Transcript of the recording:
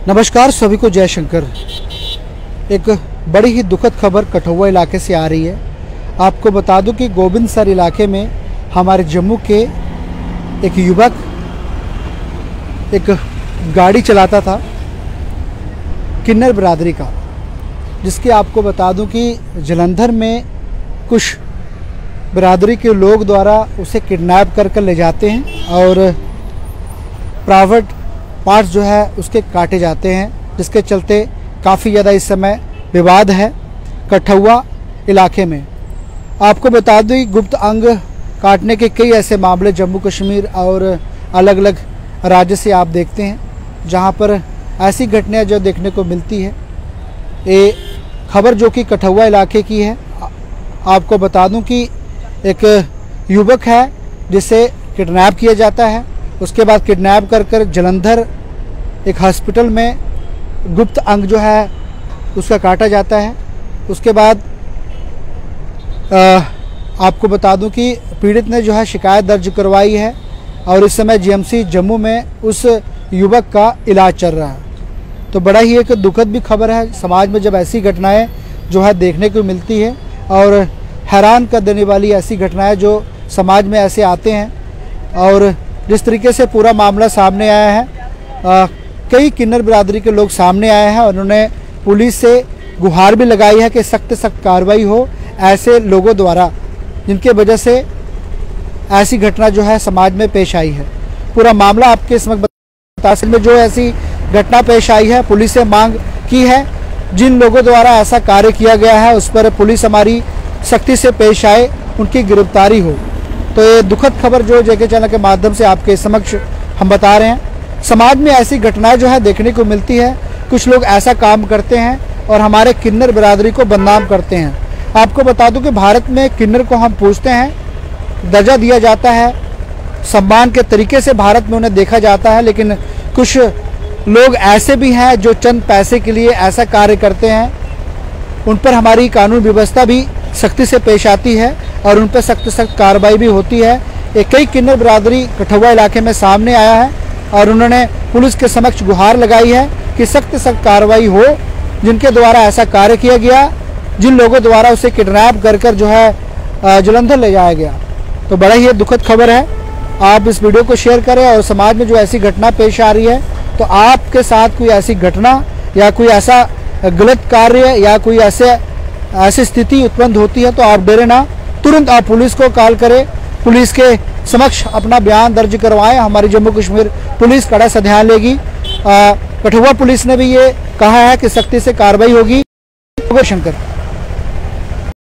नमस्कार, सभी को जय शंकर। एक बड़ी ही दुखद खबर कठुआ इलाके से आ रही है। आपको बता दूं कि गोबिंदसर इलाके में हमारे जम्मू के एक युवक एक गाड़ी चलाता था किन्नर बिरादरी का, जिसके आपको बता दूं कि जलंधर में कुछ बिरादरी के लोग द्वारा उसे किडनैप कर ले जाते हैं और प्राइवेट पार्ट्स जो है उसके काटे जाते हैं, जिसके चलते काफ़ी ज़्यादा इस समय विवाद है कठुआ इलाके में। आपको बता दें गुप्त अंग काटने के कई ऐसे मामले जम्मू कश्मीर और अलग अलग राज्य से आप देखते हैं, जहां पर ऐसी घटनाएं जो देखने को मिलती है। ये खबर जो कि कठुआ इलाके की है। आपको बता दूं कि एक युवक है जिसे किडनैप किया जाता है, उसके बाद किडनैप कर जलंधर एक हॉस्पिटल में गुप्त अंग जो है उसका काटा जाता है। उसके बाद आपको बता दूं कि पीड़ित ने जो है शिकायत दर्ज करवाई है और इस समय जीएमसी जम्मू में उस युवक का इलाज चल रहा है। तो बड़ा ही एक दुखद भी खबर है। समाज में जब ऐसी घटनाएं जो है देखने को मिलती है और हैरान कर देने वाली ऐसी घटनाएं जो समाज में ऐसे आते हैं, और जिस तरीके से पूरा मामला सामने आया है, कई किन्नर बिरादरी के लोग सामने आए हैं और उन्होंने पुलिस से गुहार भी लगाई है कि सख्त सख्त कार्रवाई हो ऐसे लोगों द्वारा, जिनके वजह से ऐसी घटना जो है समाज में पेश आई है। पूरा मामला आपके इस वक्त तहसील में जो ऐसी घटना पेश आई है, पुलिस से मांग की है जिन लोगों द्वारा ऐसा कार्य किया गया है उस पर पुलिस हमारी सख्ती से पेश आए, उनकी गिरफ्तारी हो। तो ये दुखद खबर जो जेके चैनल के माध्यम से आपके समक्ष हम बता रहे हैं। समाज में ऐसी घटनाएं जो है देखने को मिलती है। कुछ लोग ऐसा काम करते हैं और हमारे किन्नर बिरादरी को बदनाम करते हैं। आपको बता दूं कि भारत में किन्नर को हम पूछते हैं, दर्जा दिया जाता है, सम्मान के तरीके से भारत में उन्हें देखा जाता है, लेकिन कुछ लोग ऐसे भी हैं जो चंद पैसे के लिए ऐसा कार्य करते हैं। उन पर हमारी कानून व्यवस्था भी सख्ती से पेश आती है और उन पर सख्त कार्रवाई भी होती है। ये कई किन्नर बिरादरी कठुआ इलाके में सामने आया है और उन्होंने पुलिस के समक्ष गुहार लगाई है कि सख्त कार्रवाई हो जिनके द्वारा ऐसा कार्य किया गया, जिन लोगों द्वारा उसे किडनैप कर जो है जलंधर ले जाया गया। तो बड़ा ही दुखद खबर है। आप इस वीडियो को शेयर करें और समाज में जो ऐसी घटना पेश आ रही है, तो आपके साथ कोई ऐसी घटना या कोई ऐसा गलत कार्य या कोई ऐसी स्थिति उत्पन्न होती है तो आप डरे ना, तुरंत आप पुलिस को कॉल करें, पुलिस के समक्ष अपना बयान दर्ज करवाएं। हमारी जम्मू कश्मीर पुलिस कड़ा सा ध्यान लेगी। कठुआ पुलिस ने भी ये कहा है कि सख्ती से कार्रवाई होगी। शंकर।